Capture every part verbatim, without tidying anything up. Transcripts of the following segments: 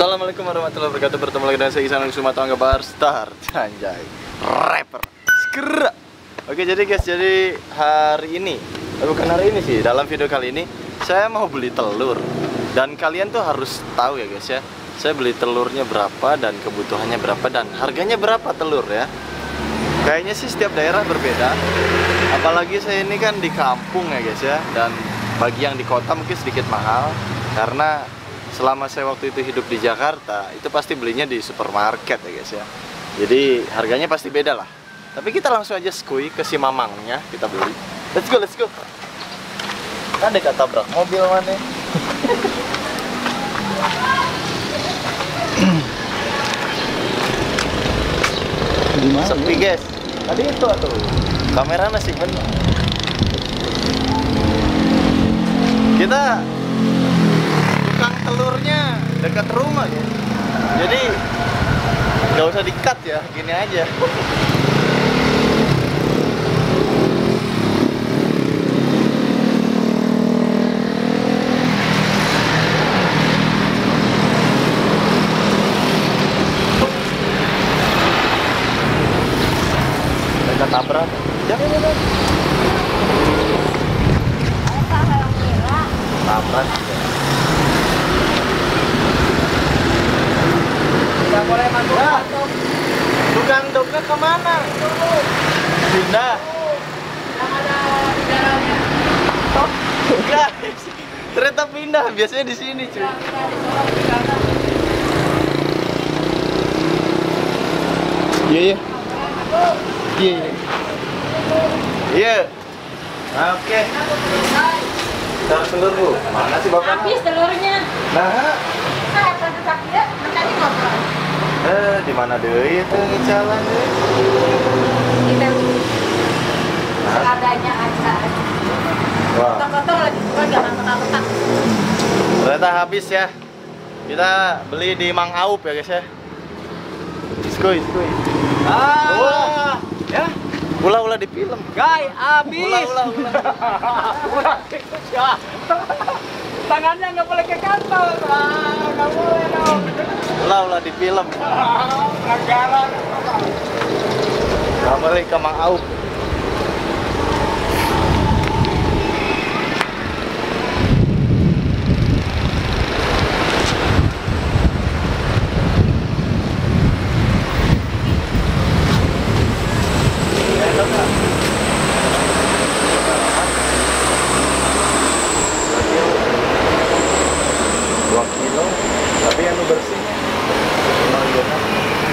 Assalamualaikum warahmatullahi wabarakatuh. Bertemu lagi dengan saya Ihsan Sumatera Angga Star Anjay rapper Skra. Oke, jadi guys, jadi hari ini eh, bukan hari ini sih, dalam video kali ini saya mau beli telur. Dan kalian tuh harus tahu ya guys ya, saya beli telurnya berapa dan kebutuhannya berapa dan harganya berapa telur ya. Kayaknya sih setiap daerah berbeda. Apalagi saya ini kan di kampung ya guys ya. Dan bagi yang di kota mungkin sedikit mahal, karena selama saya waktu itu hidup di Jakarta, itu pasti belinya di supermarket ya guys ya. Jadi harganya pasti beda lah. Tapi kita langsung aja skui ke si mamangnya, kita beli. Let's go, let's go. Kan dekat tabrak mobil mana? Gimana? Sepi guys. Tadi itu tuh kamera masih benar. Kita tukang telurnya dekat rumah ya, jadi nggak usah di-cut ya, gini aja. Dekat tabrak, jangan jangan. Tabrak. Boleh masuk ya. Tukang doknya kemana? Pindah. Yang ada di dalamnya. Oh, guys, ternyata pindah. Biasanya di sini cuy. Iya iya. Iya iya. Iya. Oke. Taruh telur bu. Mana sih bapak? Habis telurnya. Nah. Saya akan sakit. Nanti ngobrol. Eh, di mana deh itu ngejalan deh? Kita seadanya aja. Wah. Kotor-kotor lagi bukan jangan kotak-kotak. Ternyata habis ya. Kita beli di Mang Aup ya guys ya. Skuy, skuy. Ah. Wah. Ya. Ulah-ulah di film. Guys, habis. Ulah, ulah, ulah. Ulah. Ya. Tangannya nggak boleh ke kantong. Ah, nggak boleh dong. Ulah-ulah di film. Pelanggaran. Kembali ke Mang Aup. dua kilo, tapi yang bersihnya memang iya kan?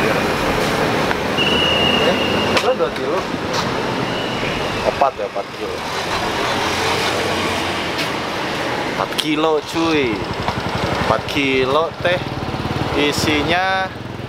Eh, berapa dua kilo? Empat ya, empat kilo. Empat kilo cuy. Empat kilo teh isinya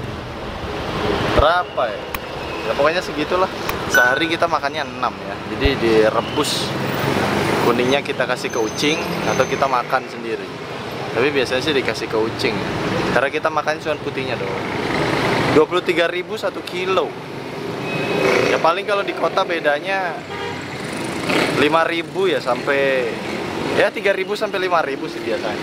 berapa ya? Ya pokoknya segitulah. Sehari kita makannya enam ya. Jadi direbus, kuningnya kita kasih ke ucing atau kita makan sendiri. Tapi biasanya sih dikasih ke ucing ya. Karena kita makan cuma putihnya doang. dua puluh tiga ribu satu kilo. Ya paling kalau di kota bedanya lima ribu ya sampai ya tiga ribu sampai lima ribu sih biasanya.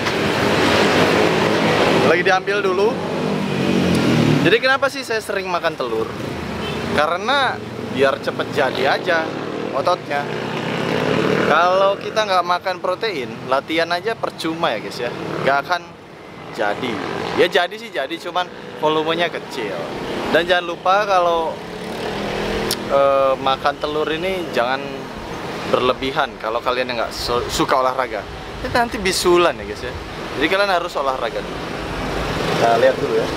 Lagi diambil dulu. Jadi kenapa sih saya sering makan telur? Karena biar cepet jadi aja ototnya. Kalau kita nggak makan protein, latihan aja percuma ya guys ya, nggak akan jadi. Ya jadi sih jadi, cuman volumenya kecil. Dan jangan lupa kalau e, makan telur ini jangan berlebihan. Kalau kalian yang nggak su suka olahraga, itu nanti bisulan ya guys ya. Jadi kalian harus olahraga dulu. Kita lihat dulu ya.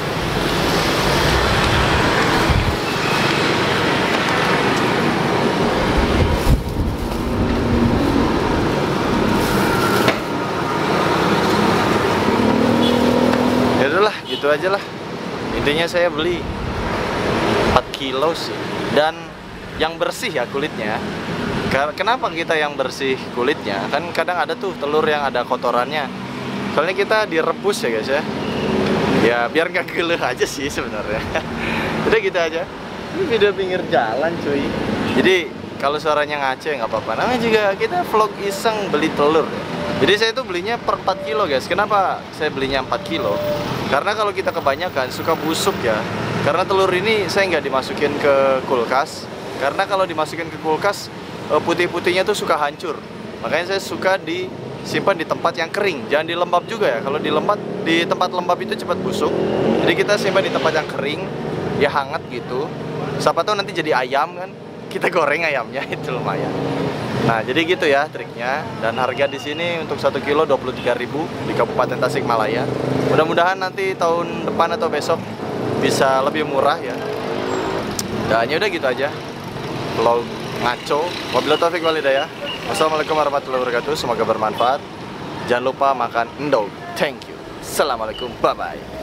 Gitu aja lah. Intinya saya beli empat kilo sih. Dan yang bersih ya kulitnya. Kenapa kita yang bersih kulitnya? Kan kadang ada tuh telur yang ada kotorannya. Soalnya kita direbus ya guys ya. Ya biar nggak geleh aja sih sebenarnya. Udah gitu aja. Ini video pinggir jalan cuy. Jadi kalau suaranya ngaco ya nggak apa-apa. Namanya juga kita vlog iseng beli telur ya. Jadi saya itu belinya per empat kilo guys. Kenapa saya belinya empat kilo? Karena kalau kita kebanyakan suka busuk ya. Karena telur ini saya nggak dimasukin ke kulkas. Karena kalau dimasukin ke kulkas, putih-putihnya tuh suka hancur. Makanya saya suka disimpan di tempat yang kering. Jangan di lembab juga ya. Kalau di lembab, di tempat lembab itu cepat busuk. Jadi kita simpan di tempat yang kering, ya hangat gitu. Siapa tahu nanti jadi ayam kan. Kita goreng ayamnya, itu lumayan. Nah, jadi gitu ya triknya. Dan harga di sini untuk satu kilo dua puluh tiga ribu di Kabupaten Tasikmalaya. Mudah-mudahan nanti tahun depan atau besok bisa lebih murah ya. Dan ya udah gitu aja. Vlog ngaco. Wabillahi taufiq wal hidayah. Wassalamualaikum warahmatullahi wabarakatuh. Semoga bermanfaat. Jangan lupa makan endog. Thank you. Assalamualaikum. Bye bye.